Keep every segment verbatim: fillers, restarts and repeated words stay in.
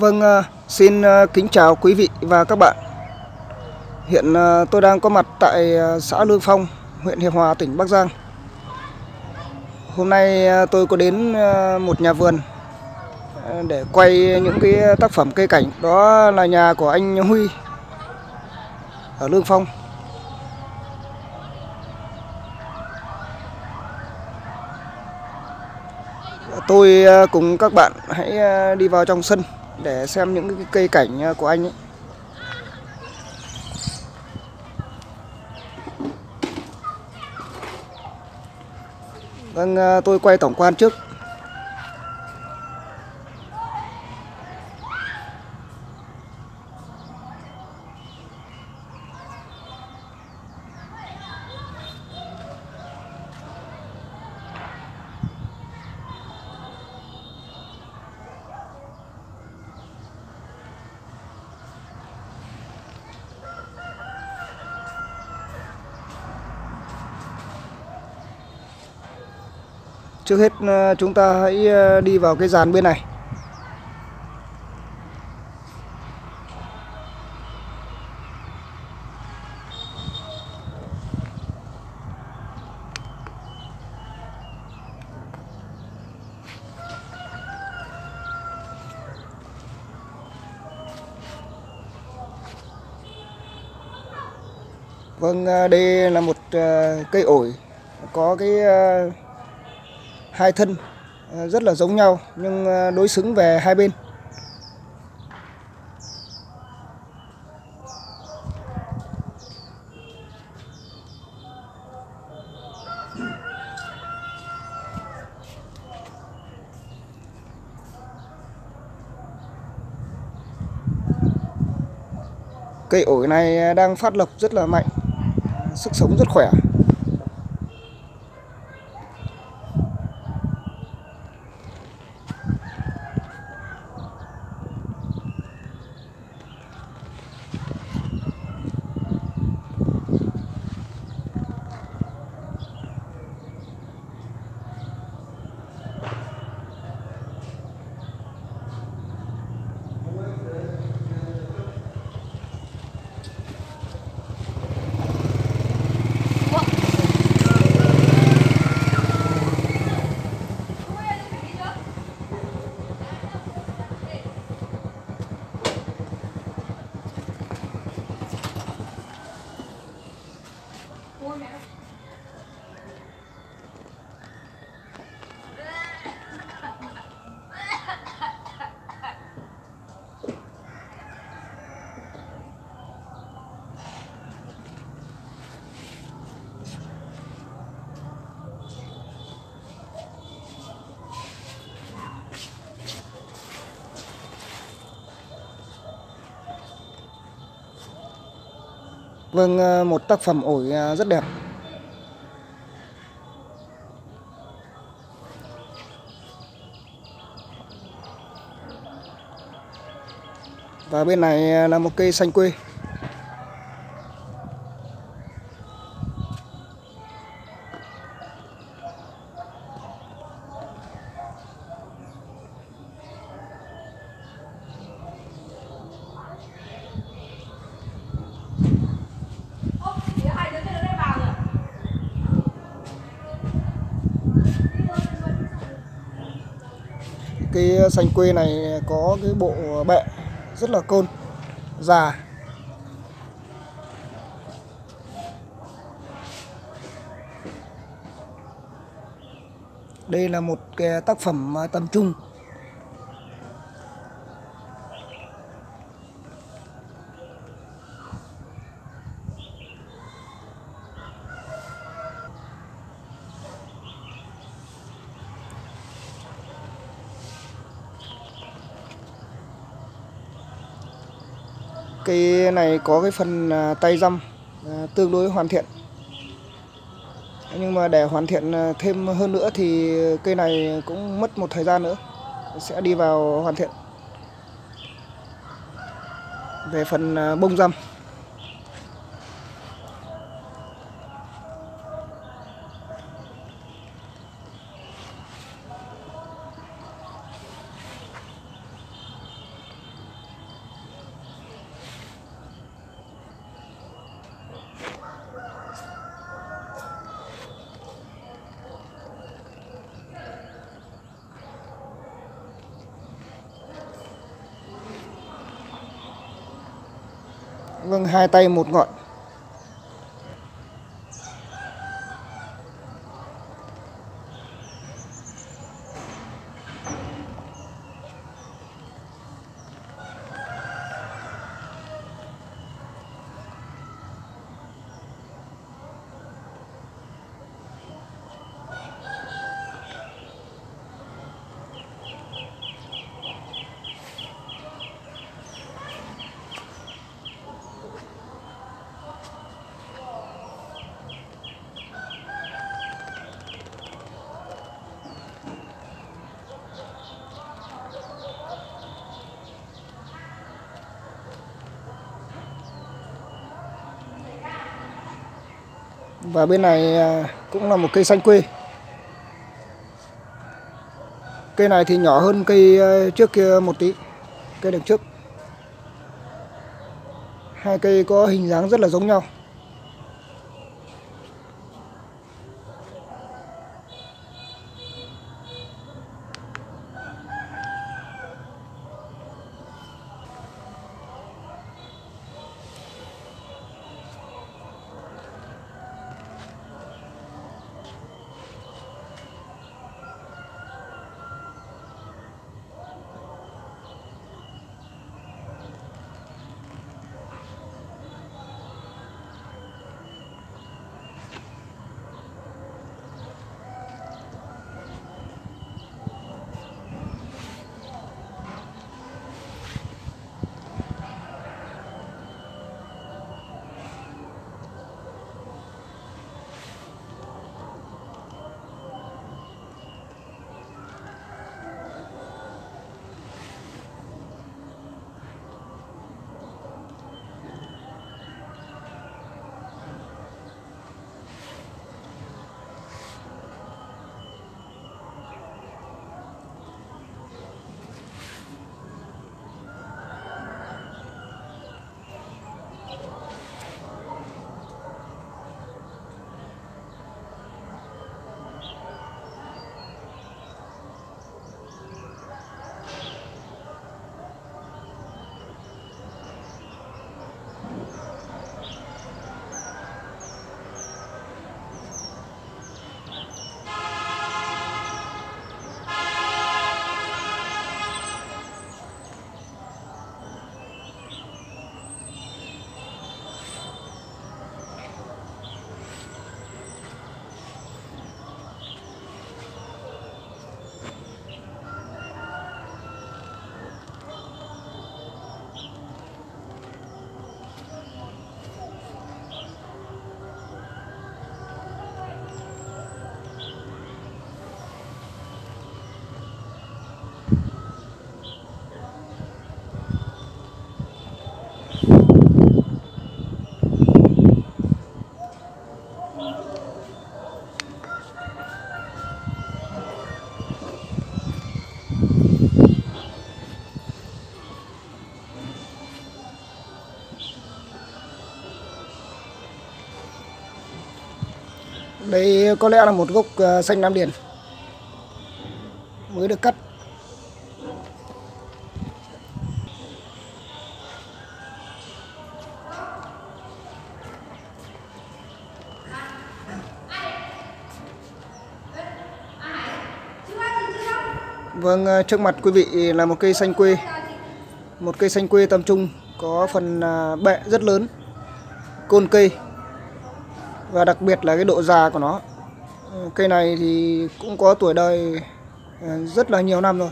Vâng, ờ, xin ờ, kính chào quý vị và các bạn. Hiện ờ, tôi đang có mặt tại ờ, xã Lương Phong, huyện Hiệp Hòa, tỉnh Bắc Giang. Hôm nay ờ, tôi có đến ờ, một nhà vườn ờ, để quay những cái tác phẩm cây cảnh. Đó là nhà của anh Huy ở Lương Phong. Tôi ờ, cùng các bạn hãy ờ, đi vào trong sân để xem những cái cây cảnh ờ, của anh ấy. Vâng, ờ, tôi quay tổng quan trước. Trước hết ờ, chúng ta hãy ờ, đi vào cái dàn bên này. Vâng, ờ, đây là một ờ, cây ổi có cái ờ, hai thân ờ, rất là giống nhau nhưng ờ, đối xứng về hai bên. Cây ổi này đang phát lộc rất là mạnh, sức sống rất khỏe. Vâng, ờ, một tác phẩm ổi ờ, rất đẹp. Và bên này là một cây xanh quê. Cây xanh quê này có cái bộ bẹ rất là côn, già. Đây là một cái tác phẩm tầm trung. Cây này có cái phần à, tay răm à, tương đối hoàn thiện. Nhưng mà để hoàn thiện à, thêm hơn nữa thì cây này cũng mất một thời gian nữa sẽ đi vào hoàn thiện. Về phần à, bông răm, Vâng, hai tay một ngọn. Và bên này cũng là một cây xanh quê. Cây này thì nhỏ hơn cây trước kia một tí, cây đằng trước. Hai cây có hình dáng rất là giống nhau. Đây có lẽ là một gốc uh, xanh Nam Điền mới được cắt. Vâng, trước mặt quý vị là một cây xanh quê. Một cây xanh quê tầm trung, có phần bẹ rất lớn, côn cây. Và đặc biệt là cái độ già của nó. Cây này thì cũng có tuổi đời rất là nhiều năm rồi.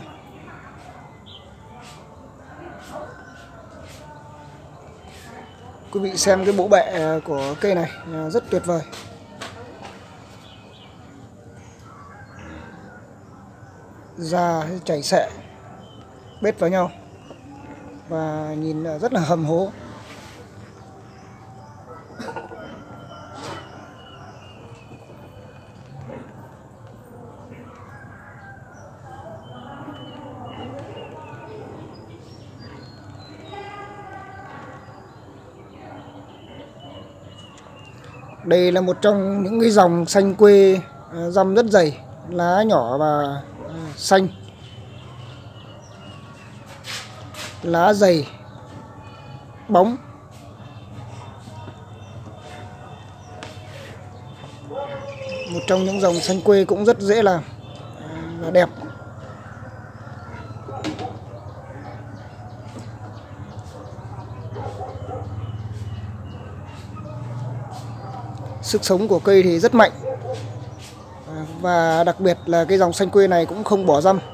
Quý vị xem cái bộ bẹ của cây này rất tuyệt vời. Già chảy xệ bết vào nhau và nhìn rất là hầm hố. Đây là một trong những cái dòng xanh quê, răm rất dày, lá nhỏ và xanh, lá dày, bóng, Một trong những dòng xanh quê cũng rất dễ làm và đẹp. Sức sống của cây thì rất mạnh, và đặc biệt là cái dòng xanh quê này cũng không bỏ răm.